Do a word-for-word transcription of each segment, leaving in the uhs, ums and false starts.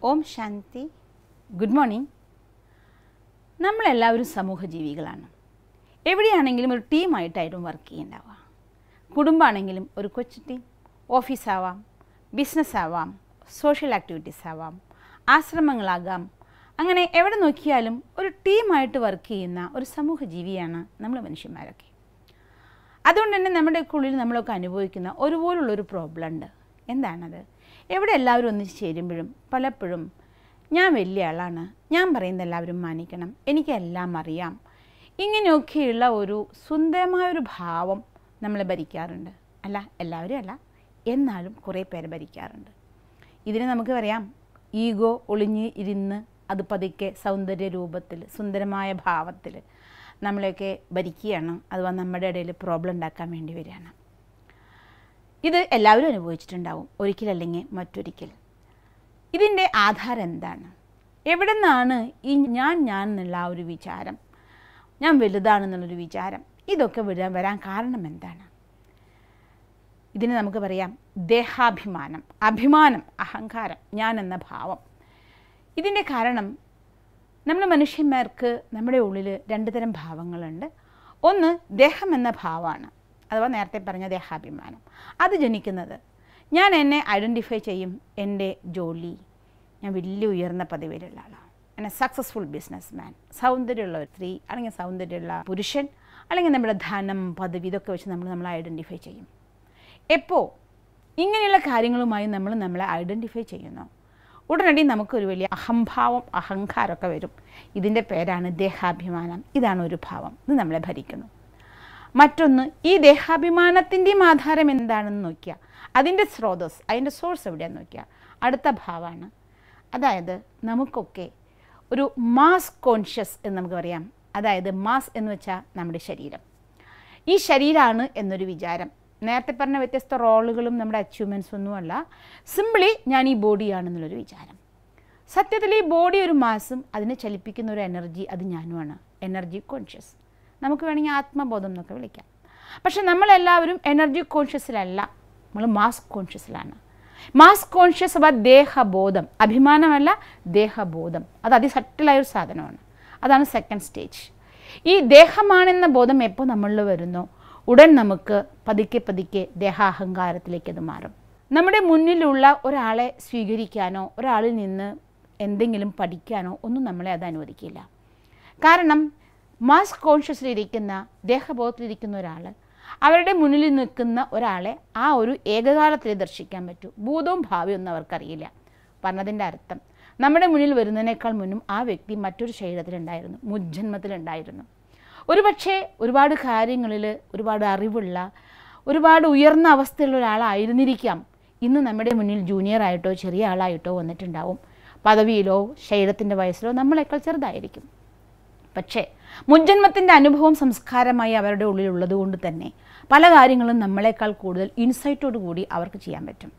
Om Shanti. Good morning. നമ്മളെല്ലാവരും സമൂഹ ജീവികളാണ്. എവിടെയാണെങ്കിലും ഒരു ടീമായിട്ടായിട്ടും വർക്ക് ചെയ്യുന്നുണ്ടാവുക. കുടുംബമാണെങ്കിലും ഒരു കൊച്ചു ടീം, ഓഫീസാവാം, ബിസിനസ് ആവാം, സോഷ്യൽ ആക്ടിവിറ്റീസ് ആവാം, ആശ്രമങ്ങളാകാം. അങ്ങനെ എവിടെ നോക്കിയാലും ഒരു ടീമായിട്ട് വർക്ക് ചെയ്യുന്ന ഒരു സമൂഹ ജീവിയാണ് നമ്മൾ മനുഷ്യന്മാരൊക്കെ. അതുകൊണ്ട് തന്നെ നമ്മുടെ ഉള്ളിൽ നമ്മളൊക്കെ അനുഭവിക്കുന്ന ഒരുപോലുള്ളൊരു പ്രോബ്ലം ഉണ്ട്. എന്താണത്? എവിടെ എല്ലാവരും ഒന്നിച്ച് ചേരുമ്പോഴും പലപ്പോഴും ഞാൻ വലിയ ആളാണ്, ഞാൻ പറയുന്നത് എല്ലാവരും മാനിക്കണം, എനിക്കെല്ലാം അറിയാം, ഇങ്ങനെയൊക്കെയുള്ള ഒരു സുന്ദരമായൊരു ഭാവം നമ്മളെ ഭരിക്കാറുണ്ട്. അല്ല, എല്ലാവരും അല്ല, എന്നാലും കുറേ പേര് ഭരിക്കാറുണ്ട്. ഇതിന് നമുക്ക് പറയാം ഈഗോ ഒളിഞ്ഞ് ഇരുന്ന് അത് പതുക്കെ സൗന്ദര്യ രൂപത്തിൽ സുന്ദരമായ ഭാവത്തിൽ നമ്മളെയൊക്കെ ഭരിക്കുകയാണ്. അഥവാ നമ്മുടെ ഇടയിൽ പ്രോബ്ലം ഉണ്ടാക്കാൻ വേണ്ടി വരികയാണ്. ഇത് എല്ലാവരും അനുഭവിച്ചിട്ടുണ്ടാവും, ഒരിക്കലല്ലെങ്കിൽ മറ്റൊരിക്കൽ. ഇതിൻ്റെ ആധാരം എന്താണ്? എവിടെ നിന്നാണ് ഈ ഞാൻ ഞാൻ എന്നുള്ള ആ ഒരു വിചാരം, ഞാൻ വലുതാണെന്നുള്ളൊരു വിചാരം, ഇതൊക്കെ വരാൻ വരാൻ കാരണം എന്താണ്? ഇതിന് നമുക്ക് പറയാം ദേഹാഭിമാനം, അഭിമാനം, അഹങ്കാരം, ഞാൻ എന്ന ഭാവം. ഇതിൻ്റെ കാരണം നമ്മൾ മനുഷ്യന്മാർക്ക് നമ്മുടെ ഉള്ളിൽ രണ്ട് തരം ഭാവങ്ങളുണ്ട്. ഒന്ന് ദേഹം എന്ന ഭാവമാണ്, അഥവാ നേരത്തെ പറഞ്ഞ ദേഹാഭിമാനം. അത് ജനിക്കുന്നത് ഞാൻ എന്നെ ഐഡൻറ്റിഫൈ ചെയ്യും, എൻ്റെ ജോലി, ഞാൻ വലിയ ഉയർന്ന പദവിയിലുള്ള ആളാണ്, എന്നെ സക്സസ്ഫുൾ ബിസിനസ് മാൻ, സൗന്ദര്യമുള്ള ഒരു സ്ത്രീ അല്ലെങ്കിൽ സൗന്ദര്യമുള്ള പുരുഷൻ, അല്ലെങ്കിൽ നമ്മുടെ ധനം, പദവി, ഇതൊക്കെ വെച്ച് നമ്മൾ നമ്മളെ ഐഡൻറ്റിഫൈ ചെയ്യും. എപ്പോൾ ഇങ്ങനെയുള്ള കാര്യങ്ങളുമായി നമ്മൾ നമ്മളെ ഐഡൻറ്റിഫൈ ചെയ്യുന്നു, ഉടനടി നമുക്കൊരു വലിയ അഹംഭാവം, അഹങ്കാരമൊക്കെ വരും. ഇതിൻ്റെ പേരാണ് ദേഹാഭിമാനം. ഇതാണ് ഒരു ഭാവം, ഇത് നമ്മളെ ഭരിക്കുന്നു. മറ്റൊന്ന്, ഈ ദേഹാഭിമാനത്തിൻ്റെയും ആധാരം എന്താണെന്ന് നോക്കിയാൽ, അതിൻ്റെ സ്രോതസ്, അതിൻ്റെ സോഴ്സ് എവിടെയാണെന്ന് നോക്കിയാൽ അടുത്ത ഭാവമാണ്. അതായത് നമുക്കൊക്കെ ഒരു മാസ് കോൺഷ്യസ് എന്ന് നമുക്ക് പറയാം. അതായത് മാസ് എന്ന് വെച്ചാൽ നമ്മുടെ ശരീരം, ഈ ശരീരമാണ് എന്നൊരു വിചാരം. നേരത്തെ പറഞ്ഞ വ്യത്യസ്ത റോളുകളും നമ്മുടെ അച്ചീവ്മെൻറ്റ്സ് ഒന്നുമല്ല, സിംപിളി ഞാൻ ഈ ബോഡിയാണെന്നുള്ളൊരു വിചാരം. സത്യത്തിൽ ഈ ബോഡി ഒരു മാസും അതിനെ ചലിപ്പിക്കുന്ന ഒരു എനർജി, അത് ഞാനുമാണ്, എനർജി കോൺഷ്യസ്. നമുക്ക് വേണമെങ്കിൽ ആത്മബോധം എന്നൊക്കെ വിളിക്കാം. പക്ഷെ നമ്മളെല്ലാവരും എനർജി കോൺഷ്യസിലല്ല, നമ്മൾ മാസ് കോൺഷ്യസിലാണ്. മാസ് കോൺഷ്യസ് അഥവാ ദേഹബോധം, അഭിമാനമല്ല ദേഹബോധം. അത് അതിസട്ടിലായൊരു സാധനമാണ്. അതാണ് സെക്കൻഡ് സ്റ്റേജ്. ഈ ദേഹമാണെന്ന ബോധം എപ്പോൾ നമ്മളിൽ വരുന്നോ ഉടൻ നമുക്ക് പതുക്കെ പതുക്കെ ദേഹാഹങ്കാരത്തിലേക്ക് അത് മാറും. നമ്മുടെ മുന്നിലുള്ള ഒരാളെ സ്വീകരിക്കാനോ ഒരാളിൽ നിന്ന് എന്തെങ്കിലും പഠിക്കാനോ ഒന്നും നമ്മളെ അത് അനുവദിക്കില്ല. കാരണം മാസ് കോൺഷ്യസിലിരിക്കുന്ന, ദേഹബോധത്തിലിരിക്കുന്ന ഒരാൾ അവരുടെ മുന്നിൽ നിൽക്കുന്ന ഒരാളെ ആ ഒരു ഏകകാലത്തിൽ ദർശിക്കാൻ പറ്റൂ. ഭൂതവും ഭാവിയും ഒന്നും അവർക്കറിയില്ല. പറഞ്ഞതിൻ്റെ അർത്ഥം നമ്മുടെ മുന്നിൽ വരുന്നതിനേക്കാൾ മുന്നും ആ വ്യക്തി മറ്റൊരു ശരീരത്തിലുണ്ടായിരുന്നു, മുജ്ജന്മത്തിലുണ്ടായിരുന്നു. ഒരു പക്ഷേ ഒരുപാട് കാര്യങ്ങളിൽ ഒരുപാട് അറിവുള്ള, ഒരുപാട് ഉയർന്ന അവസ്ഥയുള്ള ഒരാളായിരുന്നിരിക്കാം ഇന്ന് നമ്മുടെ മുന്നിൽ ജൂനിയറായിട്ടോ ചെറിയ ആളായിട്ടോ വന്നിട്ടുണ്ടാവും. പദവിയിലോ ശരീരത്തിൻ്റെ വയസ്സിലോ നമ്മളെക്കാൾ ചെറുതായിരിക്കും. പക്ഷേ മുൻജന്മത്തിൻ്റെ അനുഭവം സംസ്കാരമായി അവരുടെ ഉള്ളിലുള്ളത് കൊണ്ട് തന്നെ പല കാര്യങ്ങളും നമ്മളെക്കാൾ കൂടുതൽ ഇൻസൈറ്റോടു കൂടി അവർക്ക് ചെയ്യാൻ പറ്റും.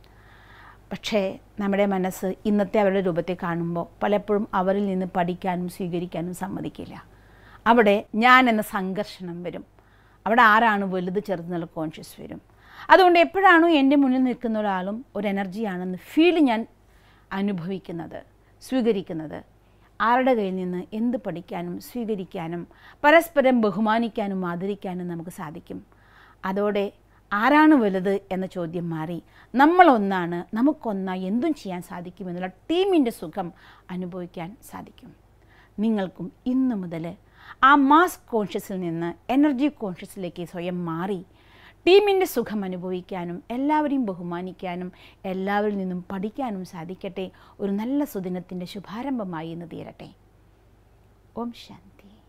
പക്ഷേ നമ്മുടെ മനസ്സ് ഇന്നത്തെ അവരുടെ രൂപത്തെ കാണുമ്പോൾ പലപ്പോഴും അവരിൽ നിന്ന് പഠിക്കാനും സ്വീകരിക്കാനും സമ്മതിക്കില്ല. അവിടെ ഞാൻ എന്ന സംഘർഷണം വരും. അവിടെ ആരാണ് വലുത് ചെറുതെന്നുള്ള കോൺഷ്യസ് വരും. അതുകൊണ്ട് എപ്പോഴാണോ എൻ്റെ മുന്നിൽ നിൽക്കുന്ന ഒരാളും ഒരു എനർജിയാണെന്ന് ഫീൽ ഞാൻ അനുഭവിക്കുന്നത്, സ്വീകരിക്കുന്നത്, ആരുടെ കയ്യിൽ നിന്ന് എന്ത് പഠിക്കാനും സ്വീകരിക്കാനും പരസ്പരം ബഹുമാനിക്കാനും ആദരിക്കാനും നമുക്ക് സാധിക്കും. അതോടെ ആരാണ് വലുത് എന്ന ചോദ്യം മാറി നമ്മളൊന്നാണ്, നമുക്കൊന്നായി എന്തും ചെയ്യാൻ സാധിക്കുമെന്നുള്ള ടീമിൻ്റെ സുഖം അനുഭവിക്കാൻ സാധിക്കും. നിങ്ങൾക്കും ഇന്നു മുതൽ ആ മാസ് കോൺഷ്യസിൽ നിന്ന് എനർജി കോൺഷ്യസിലേക്ക് സ്വയം മാറി ടീമിൻ്റെ സുഖം അനുഭവിക്കാനും എല്ലാവരെയും ബഹുമാനിക്കാനും എല്ലാവരിൽ നിന്നും പഠിക്കാനും സാധിക്കട്ടെ. ഒരു നല്ല സുദിനത്തിൻ്റെ ശുഭാരംഭമായി എന്ന് തീരട്ടെ. ഓം ശാന്തി.